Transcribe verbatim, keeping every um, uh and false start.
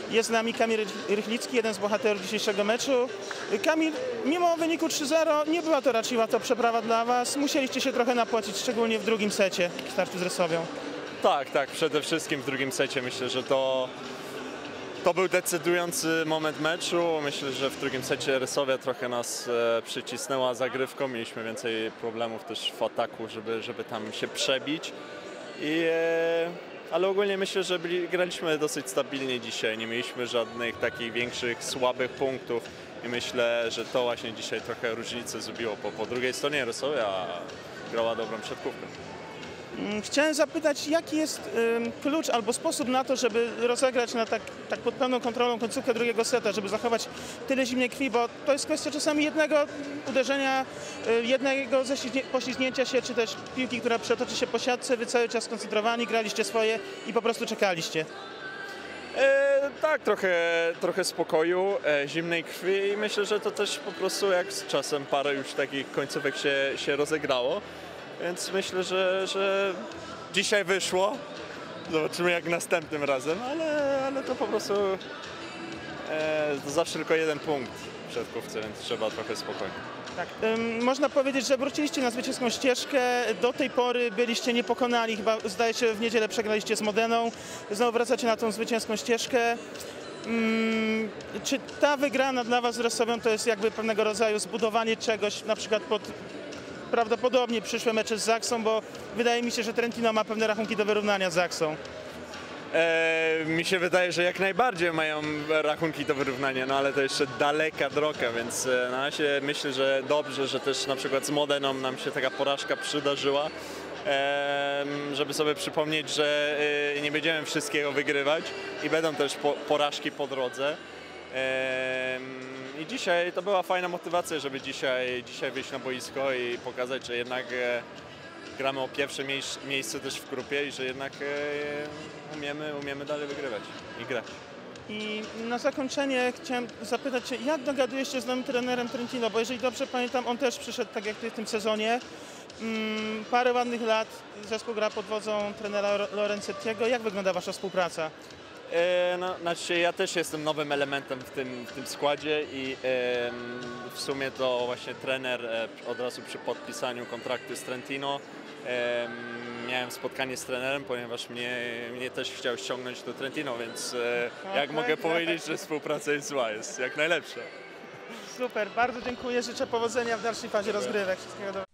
Jest z nami Kamil Rychlicki, jeden z bohaterów dzisiejszego meczu. Kamil, mimo wyniku trzy zero nie była to raczej łatwa przeprawa dla Was. Musieliście się trochę napłacić, szczególnie w drugim secie w starciu z Resowią. Tak, tak, przede wszystkim w drugim secie myślę, że to, to był decydujący moment meczu. Myślę, że w drugim secie Resowia trochę nas e, przycisnęła zagrywką. Mieliśmy więcej problemów też w ataku, żeby, żeby tam się przebić. I, e, ale ogólnie myślę, że byli, graliśmy dosyć stabilnie dzisiaj. Nie mieliśmy żadnych takich większych, słabych punktów. I myślę, że to właśnie dzisiaj trochę różnicę zrobiło. Po, po drugiej stronie Resowia grała dobrą siatkówkę. Chciałem zapytać, jaki jest y, klucz albo sposób na to, żeby rozegrać na tak, tak pod pełną kontrolą końcówkę drugiego seta, żeby zachować tyle zimnej krwi, bo to jest kwestia czasami jednego uderzenia, y, jednego poślizgnięcia się, czy też piłki, która przetoczy się po siatce, wy cały czas skoncentrowani, graliście swoje i po prostu czekaliście. E, tak, trochę, trochę spokoju, e, zimnej krwi i myślę, że to też po prostu jak z czasem parę już takich końcówek się, się rozegrało. Więc myślę, że, że dzisiaj wyszło. Zobaczymy jak następnym razem, ale, ale to po prostu e, to zawsze tylko jeden punkt w siatkówce, więc trzeba trochę spokojnie. Tak. Ym, można powiedzieć, że wróciliście na zwycięską ścieżkę. Do tej pory byliście niepokonani, chyba zdaje się w niedzielę przegraliście z Modeną. Znowu wracacie na tą zwycięską ścieżkę. Ym, czy ta wygrana dla Was z Resowią to jest jakby pewnego rodzaju zbudowanie czegoś, na przykład pod prawdopodobnie przyszłe mecze z Zaksą, bo wydaje mi się, że Trentino ma pewne rachunki do wyrównania z Zaksą. E, mi się wydaje, że jak najbardziej mają rachunki do wyrównania, no ale to jeszcze daleka droga, więc e, na razie myślę, że dobrze, że też na przykład z Modeną nam się taka porażka przydarzyła, e, żeby sobie przypomnieć, że e, nie będziemy wszystkiego wygrywać i będą też po, porażki po drodze. E, I dzisiaj to była fajna motywacja, żeby dzisiaj, dzisiaj wyjść na boisko i pokazać, że jednak e, gramy o pierwsze miejsc, miejsce też w grupie i że jednak e, umiemy, umiemy dalej wygrywać i grać. I na zakończenie chciałem zapytać Cię, jak dogadujesz się z nowym trenerem Trentino, bo jeżeli dobrze pamiętam, on też przyszedł tak jak Ty w tym sezonie. Mm, parę ładnych lat zespół gra pod wodzą trenera Lorenzettiego. Jak wygląda Wasza współpraca? E, no, znaczy ja też jestem nowym elementem w tym, w tym składzie i e, w sumie to właśnie trener e, od razu przy podpisaniu kontraktu z Trentino e, miałem spotkanie z trenerem, ponieważ mnie, mnie też chciał ściągnąć do Trentino, więc e, okay, jak mogę powiedzieć, że współpraca jest zła, jest jak najlepsza. Super, bardzo dziękuję, życzę powodzenia w dalszej fazie rozgrywek. Wszystkiego dobrego.